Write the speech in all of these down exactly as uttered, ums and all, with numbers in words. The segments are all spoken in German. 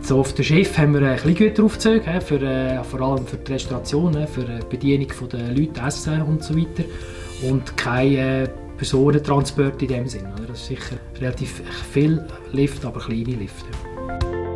So auf dem Schiff haben wir Kleingüteraufzüge, für, äh, vor allem für die Restauration, für die Bedienung der Leute, Essen und so weiter. Und keine äh, Personentransport in dem Sinn. Oder? Das ist sicher relativ viel Lift, aber kleine Lift. Ja.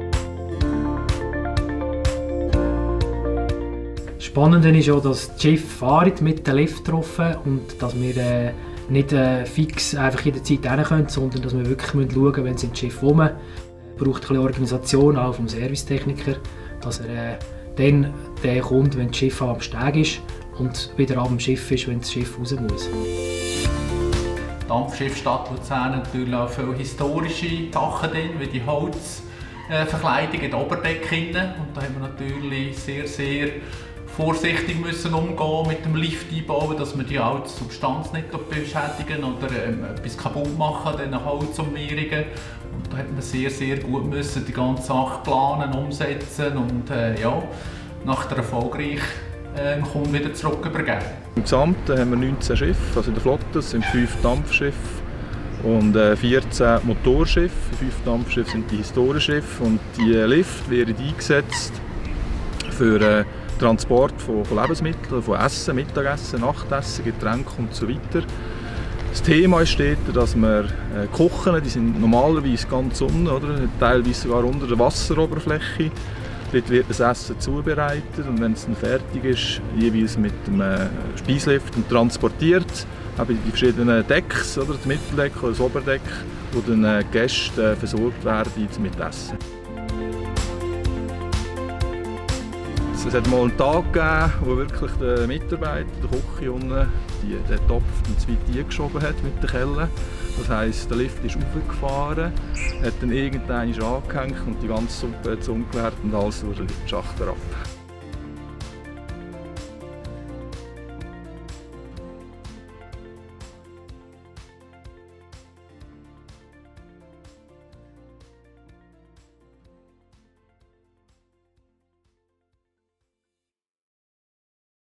Das Spannende ist auch, dass die Schiffe fahren mit dem Lift drauf und dass wir äh, nicht äh, fix einfach jederzeit hin können, sondern dass wir wirklich schauen müssen, wenn sie ins Schiff kommen. Es braucht ein bisschen Organisation auch vom Servicetechniker, dass er äh, dann der kommt, wenn das Schiff am Steg ist und wieder ab dem Schiff ist, wenn das Schiff raus muss. Dampfschiff Stadt Luzern natürlich auch viele historische Sachen drin, wie die Holzverkleidung in der Oberdecke. Und da haben wir natürlich sehr, sehr vorsichtig müssen umgehen mit dem Lift einbauen, dass wir die alte Substanz nicht beschädigen oder ähm, etwas kaputt machen, diese Holzummehrungen. Und da hat man sehr, sehr gut müssen die ganze Sache planen, umsetzen und äh, ja, nach der erfolgreich äh, Kunden wieder zurück übergeben. Im Gesamten haben wir neunzehn Schiffe, also in der Flotte sind fünf Dampfschiffe und äh, vierzehn Motorschiffe. Fünf Dampfschiffe sind die Historienschiffe und die Lift werden eingesetzt für äh, Transport von, von Lebensmitteln, von Essen, Mittagessen, Nachtessen, Getränke und so weiter. Das Thema ist dort, dass wir äh, kochen, die sind normalerweise ganz unten, oder? Teilweise sogar unter der Wasseroberfläche. Dort wird das Essen zubereitet und wenn es dann fertig ist, jeweils mit dem äh, Speislift und transportiert, eben die verschiedenen Decks, oder? Das Mitteldeck oder das Oberdeck, wo dann äh, Gäste äh, versorgt werden mit Essen. Es hat mal einen Tag gegeben, wo wirklich der Mitarbeiter, der Koch hier unten, die, den Topf zu weit eingeschoben hat mit der Kelle. Das heisst, der Lift ist hochgefahren, hat dann irgendwann angehängt und die ganze Suppe hat es umgekehrt und alles durch den Schacht herab.